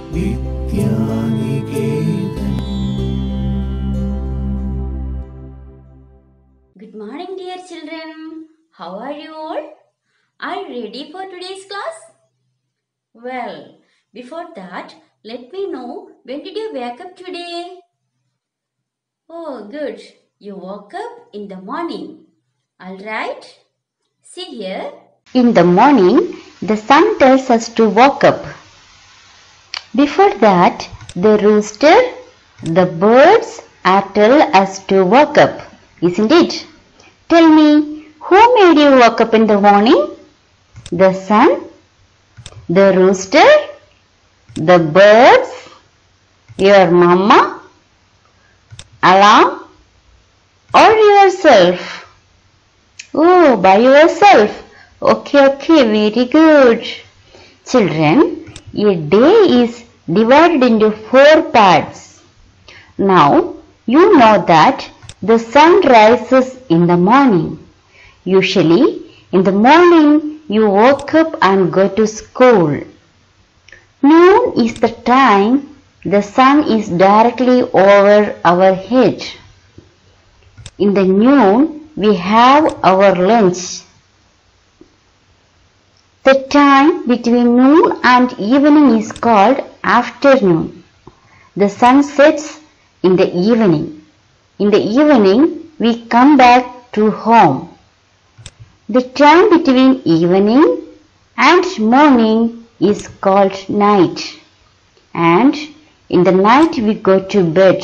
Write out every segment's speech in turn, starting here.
Good morning, dear children. How are you all? Are you ready for today's class? Well, before that, let me know, when did you wake up today? Oh, good. You woke up in the morning. All right. See here. In the morning, the sun tells us to wake up. Before that, the rooster, the birds tell us to wake up, isn't it? Tell me, who made you wake up in the morning? The sun, the rooster, the birds, your mama, alarm, or yourself? Oh, by yourself. Okay, very good. Children, a day is divided into 4 parts. Now, you know that the sun rises in the morning. Usually, in the morning, you wake up and go to school. Noon is the time the sun is directly over our head. In the noon, we have our lunch. The time between noon and evening is called afternoon. The sun sets in the evening. In the evening, we come back to home. The time between evening and morning is called night. And in the night, we go to bed.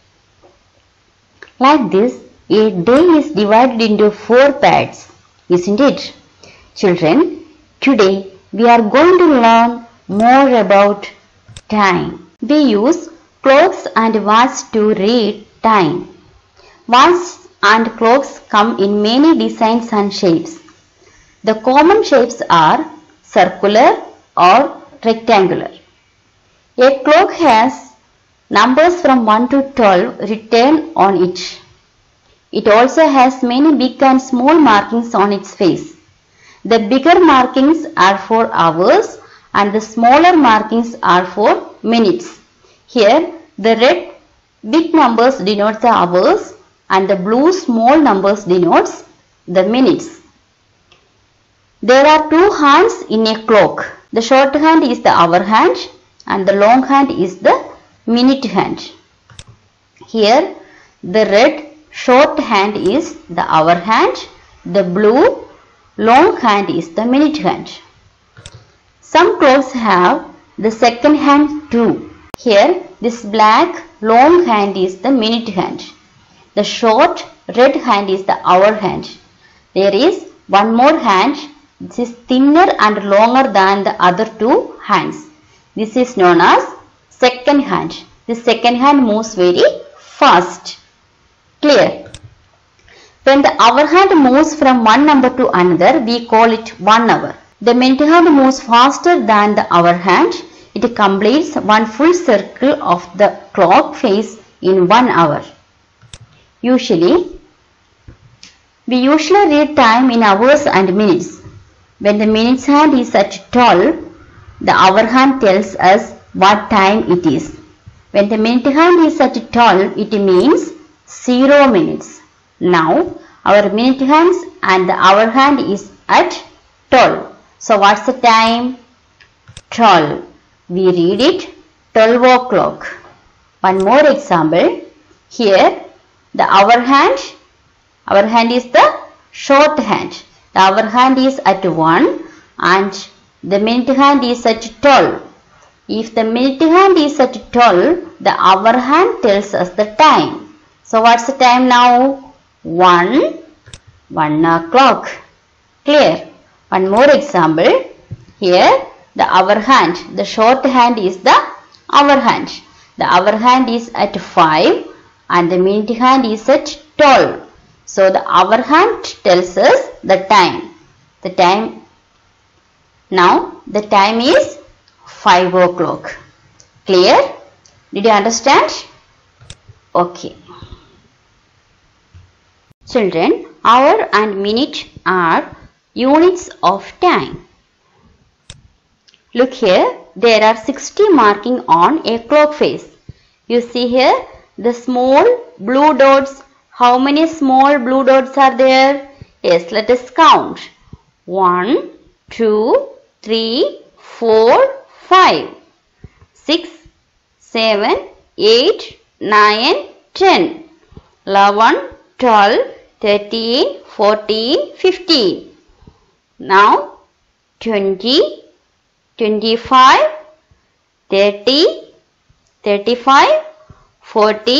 Like this, a day is divided into 4 parts, isn't it? Children, today we are going to learn more about time. We use clocks and watch to read time. Watch and clocks come in many designs and shapes. The common shapes are circular or rectangular. A clock has numbers from 1 to 12 written on it. It also has many big and small markings on its face. The bigger markings are for hours and the smaller markings are for minutes. Here, the red big numbers denote the hours and the blue small numbers denotes the minutes. There are 2 hands in a clock. The short hand is the hour hand and the long hand is the minute hand. Here, the red short hand is the hour hand, the blue long hand is the minute hand. Some clocks have the second hand too. Here, this black long hand is the minute hand. The short red hand is the hour hand. There is one more hand. This is thinner and longer than the other 2 hands. This is known as second hand. The second hand moves very fast. Clear? When the hour hand moves from one number to another, we call it 1 hour. The minute hand moves faster than the hour hand. It completes one full circle of the clock face in 1 hour. We usually read time in hours and minutes. When the minutes hand is at 12, the hour hand tells us what time it is. When the minute hand is at 12, it means 0 minutes. Now, our minute hands and the hour hand is at 12. So, what's the time? 12. We read it 12 o'clock. One more example. Here, the hour hand is the short hand. The hour hand is at 1 and the minute hand is at 12. If the minute hand is at 12, the hour hand tells us the time. So, what's the time now? 1 o'clock. Clear? One more example. Here, the hour hand, the short hand is the hour hand. The hour hand is at 5 and the minute hand is at 12. So, the hour hand tells us the time. Now, the time is 5 o'clock. Clear? Did you understand? Okay. Children, hour and minute are units of time. Look here, there are 60 marking on a clock face. You see here the small blue dots. How many small blue dots are there? Yes, let us count. 1, 2, 3, 4, 5, 6, 7, 8, 9, 10, 11, 12, 13, 14, 15. Now 20, 25, 30, 35, 40,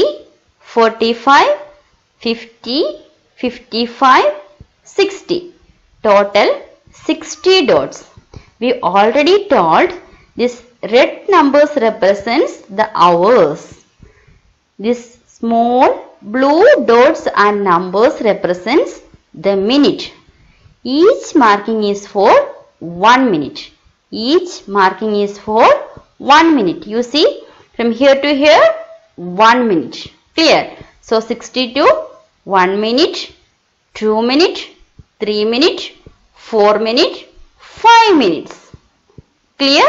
45, 50, 55, 60. Total 60 dots. We already told this red numbers represents the hours. This small blue dots and numbers represents the minute. Each marking is for 1 minute. Each marking is for 1 minute. You see, from here to here, 1 minute. Clear? So, 62, 1 minute, 2 minute, 3 minute, 4 minute, 5 minutes. Clear?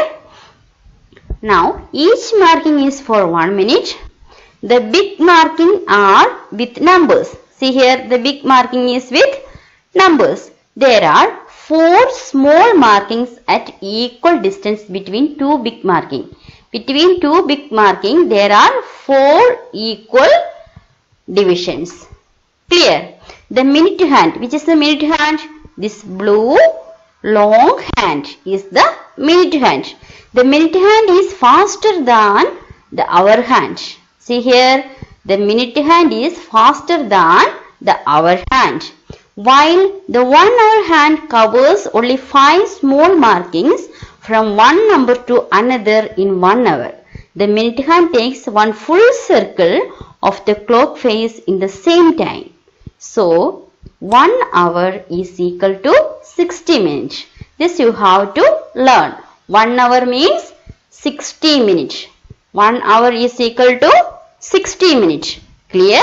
Now, each marking is for 1 minute. The big marking are with numbers. See here, the big marking is with numbers. There are 4 small markings at equal distance between 2 big marking. Between 2 big marking, there are 4 equal divisions. Clear? The minute hand. Which is the minute hand? This blue long hand is the minute hand. The minute hand is faster than the hour hand. See here, the minute hand is faster than the hour hand. While the 1 hour hand covers only 5 small markings from one number to another in 1 hour. The minute hand takes one full circle of the clock face in the same time. So, 1 hour is equal to 60 minutes. This you have to learn. 1 hour means 60 minutes. 1 hour is equal to 60 minutes. Clear?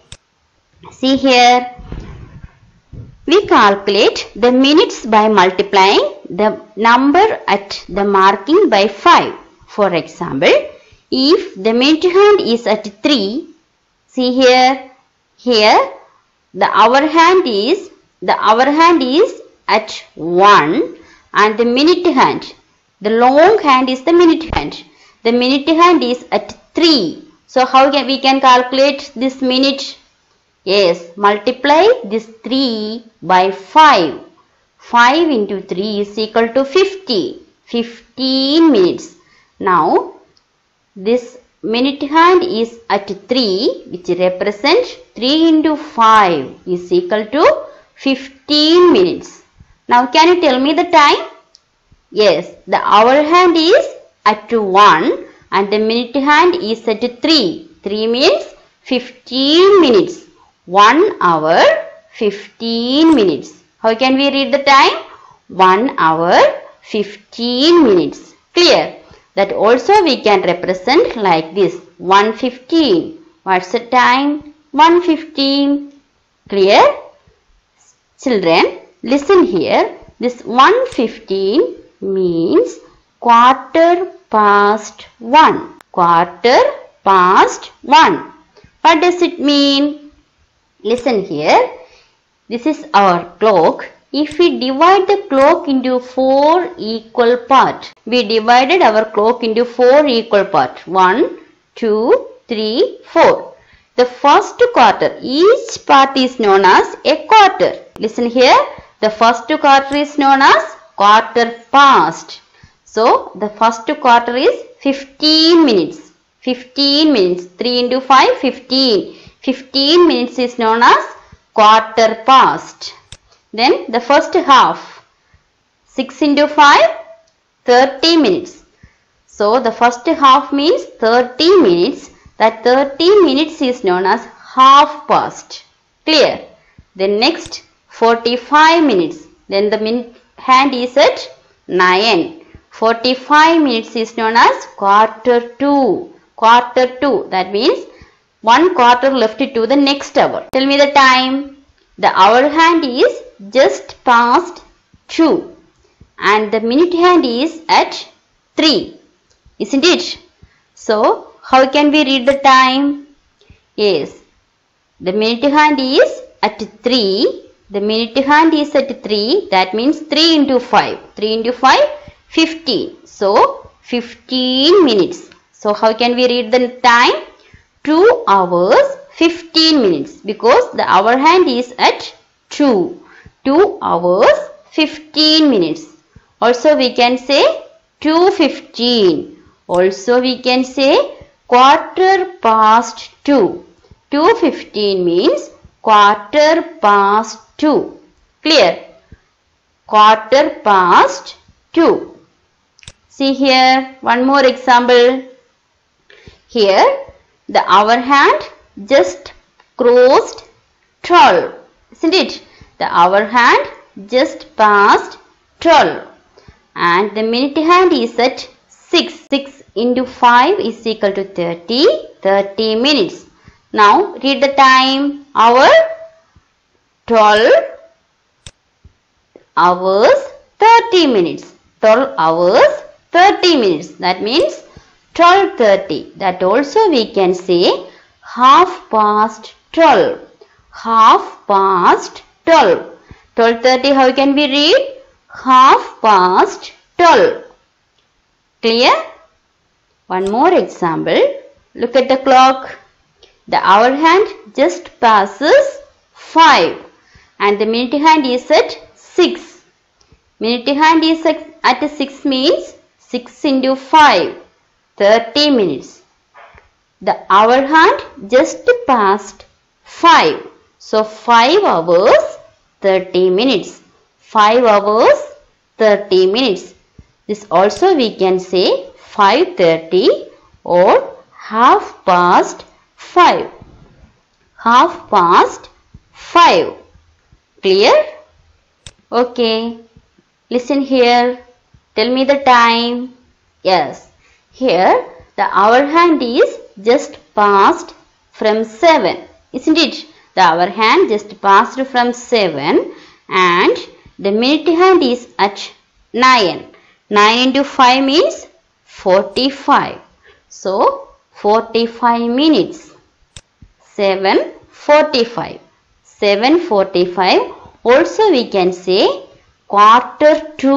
See here. We calculate the minutes by multiplying the number at the marking by 5. For example, if the minute hand is at 3, see here, the hour hand is at 1 and the minute hand, the long hand is the minute hand. The minute hand is at 3. So how can we calculate this minute? Yes, multiply this 3 by 5. 5 into 3 is equal to 50. 15 minutes. Now, this minute hand is at 3, which represents 3 into 5 is equal to 15 minutes. Now, can you tell me the time? Yes, the hour hand is at 1 and the minute hand is at 3. 3 means 15 minutes. 1 hour, 15 minutes. How can we read the time? 1 hour, 15 minutes. Clear? That also we can represent like this. 1:15. What's the time? 1:15. Clear? Children, listen here. This 1:15 means quarter past 1. Quarter past 1. What does it mean? Listen here. This is our clock. If we divide the clock into 4 equal parts, we divided our clock into 4 equal parts. 1, 2, 3, 4. The first quarter, each part is known as a quarter. Listen here. The first quarter is known as quarter past. So, the first quarter is 15 minutes. 15 minutes. 3 into 5, 15. 15 minutes is known as quarter past. Then the first half, 6 into 5, 30 minutes. So the first half means 30 minutes. That 30 minutes is known as half past. Clear? Then next 45 minutes. Then the minute hand is at 9. 45 minutes is known as quarter to. Quarter to. That means 1 quarter left to the next hour. Tell me the time. The hour hand is just past 2 and the minute hand is at 3. isn't it? So, how can we read the time? Yes, the minute hand is at 3. The minute hand is at 3. That means 3 into 5. 3 into 5, 15. So, 15 minutes. So, how can we read the time? 2 hours, 15 minutes. Because the hour hand is at 2. 2 hours, 15 minutes. Also, we can say 2:15. Also, we can say quarter past 2. 2:15 means quarter past 2. Clear? Quarter past 2. See here, one more example. Here, the hour hand just crossed 12. Isn't it? The hour hand just passed 12. And the minute hand is at 6. 6 into 5 is equal to 30. 30 minutes. Now read the time. Hour 12 hours 30 minutes. 12 hours 30 minutes. That means 12:30. That also we can say half past 12. Half past 12. 12:30 how can we read? Half past 12. Clear? One more example. Look at the clock. The hour hand just passes 5 and the minute hand is at 6. Minute hand is at 6 means 6 into 5, 30 minutes. The hour hand just passed 5. So 5 hours, 30 minutes. 5 hours, 30 minutes. This also we can say 5:30 or half past 5. Half past 5. Clear? Okay. Listen here. Tell me the time. Yes. Here the hour hand is just passed from 7. Isn't it? The hour hand just passed from 7 and the minute hand is at 9. 9 into 5 means 45. So 45 minutes. 7:45. 7:45. Also we can say quarter to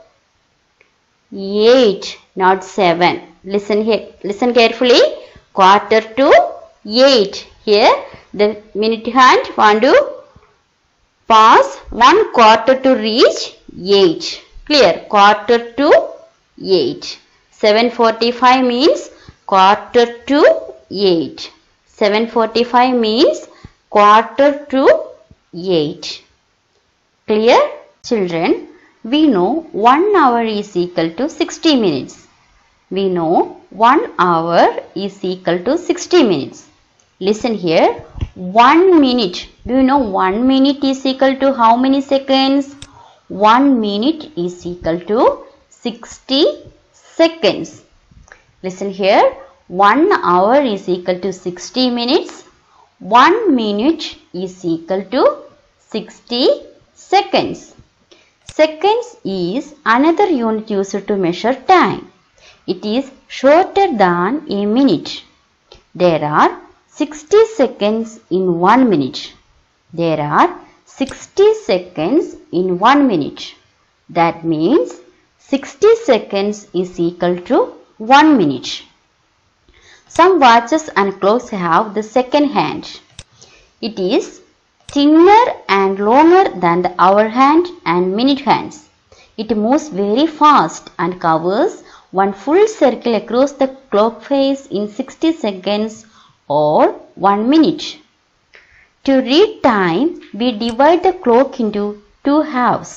8, not 7. Listen here. Listen carefully. Quarter to 8. Here the minute hand want to pass 1 quarter to reach 8. Clear? Quarter to 8. 7:45 means quarter to 8. 7:45 means quarter to 8. Clear? Children, we know 1 hour is equal to 60 minutes. We know 1 hour is equal to 60 minutes. Listen here. 1 minute. Do you know 1 minute is equal to how many seconds? 1 minute is equal to 60 seconds. Listen here. 1 hour is equal to 60 minutes. 1 minute is equal to 60 seconds. Seconds is another unit used to measure time. It is shorter than a minute. There are 60 seconds in 1 minute. There are 60 seconds in 1 minute. That means 60 seconds is equal to 1 minute. Some watches and clocks have the second hand. It is thinner and longer than the hour hand and minute hands. It moves very fast and covers one full circle across the clock face in 60 seconds or 1 minute. To read time, we divide the clock into 2 halves.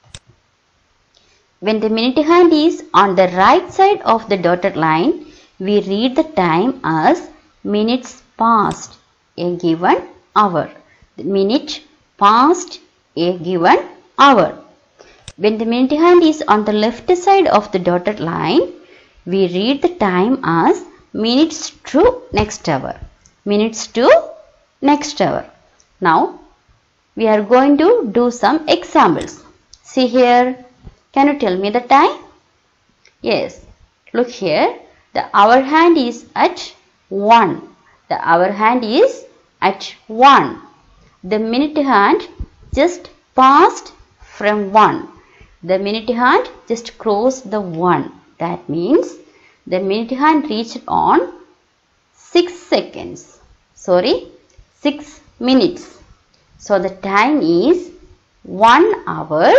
When the minute hand is on the right side of the dotted line, we read the time as minutes past a given hour. The minute past a given hour. When the minute hand is on the left side of the dotted line, we read the time as minutes to next hour. Minutes to next hour. Now, we are going to do some examples. See here. Can you tell me the time? Yes. Look here, the hour hand is at 1. The hour hand is at 1. The minute hand just passed from 1. The minute hand just crossed the 1. That means the minute hand reached on 6 seconds. 6 minutes. So the time is 1 hour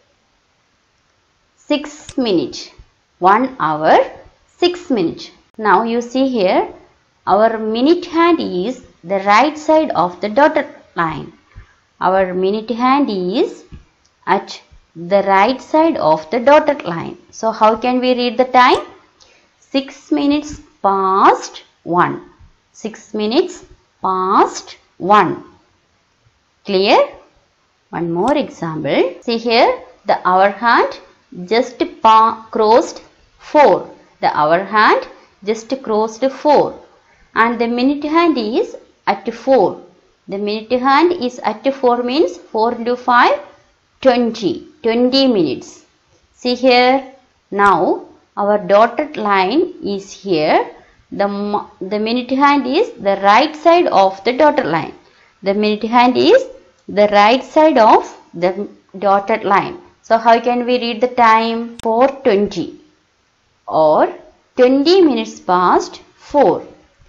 6 minutes. 1 hour 6 minutes. Now you see here, our minute hand is the right side of the dotted line. Our minute hand is at the right side of the dotted line. So how can we read the time? 6 minutes past 1. 6 minutes past 1. Clear? One more example. See here, the hour hand just crossed 4. The hour hand just crossed 4. And the minute hand is at 4. The minute hand is at 4 means 4 into 5, 20. 20 minutes. See here, now our dotted line is here. The minute hand is the right side of the dotted line. The minute hand is the right side of the dotted line. So how can we read the time? 4:20 or 20 minutes past 4.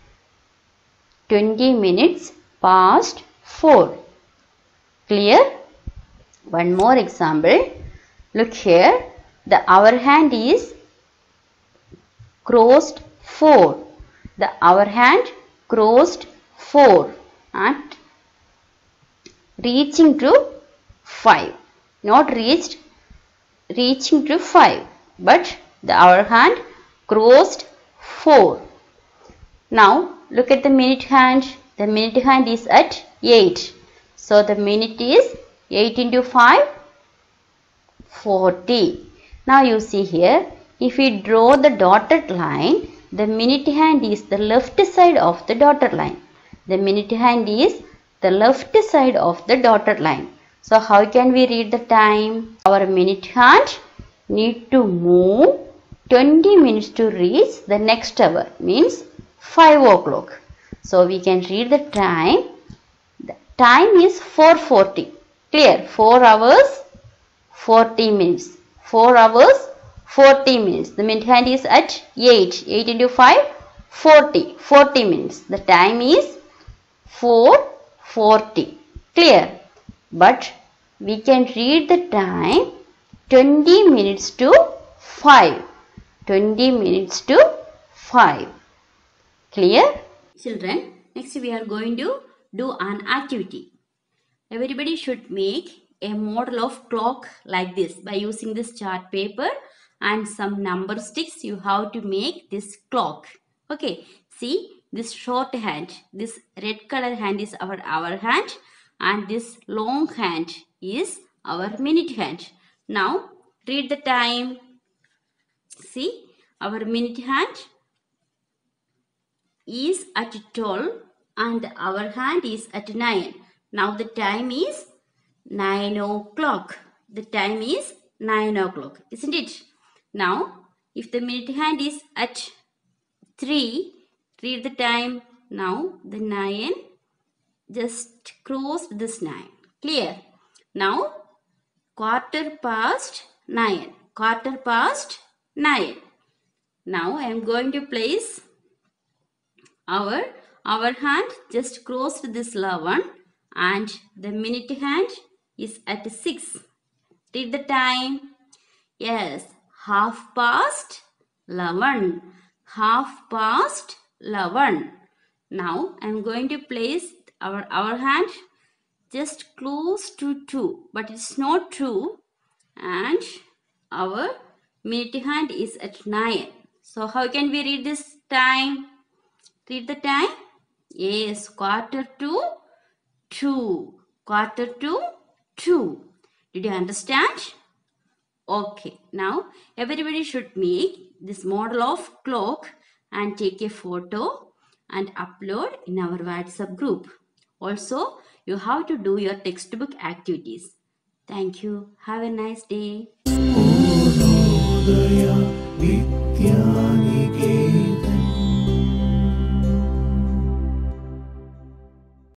20 minutes past 4. Clear? One more example. Look here. The hour hand is crossed 4. The hour hand crossed 4 and reaching to 5. Not reaching to 5. But the hour hand crossed 4. Now look at the minute hand. The minute hand is at 8. So the minute is 8 into 5, 40. Now you see here, if we draw the dotted line, the minute hand is the left side of the dotted line. The minute hand is the left side of the dotted line. So how can we read the time? Our minute hand need to move 20 minutes to reach the next hour, means 5 o'clock. So we can read the time. The time is 4:40. Clear? 4 hours 40 minutes. 4 hours 40 minutes. The minute hand is at 8. 8 into 5, 40. 40 minutes. The time is 4:40. Clear? But we can read the time 20 minutes to 5. 20 minutes to 5. Clear? Children, next we are going to do an activity. Everybody should make a model of clock like this by using this chart paper and some number sticks. You have to make this clock. Okay, see this short hand, this red color hand is our hour hand and this long hand is our minute hand. Now read the time. See, our minute hand is at 12 and our hand is at 9. Now the time is 9 o'clock. The time is 9 o'clock, isn't it? Now, if the minute hand is at 3, read the time. Now the 9 just crossed this 9. Clear? Now, quarter past 9. Quarter past 9. Now I am going to place our hand just crossed this 11 and the minute hand is at 6. Read the time. Yes, half past 11. Half past 11. Now I am going to place our hand just close to 2, but it's not 2, and our minute hand is at 9. So how can we read this time? Read the time. Yes, quarter to 2. Quarter to 2. Did you understand? Okay. Now everybody should make this model of clock and take a photo and upload in our WhatsApp group. Also, you have to do your textbook activities. Thank you. Have a nice day. Navodaya Vidyaniketan.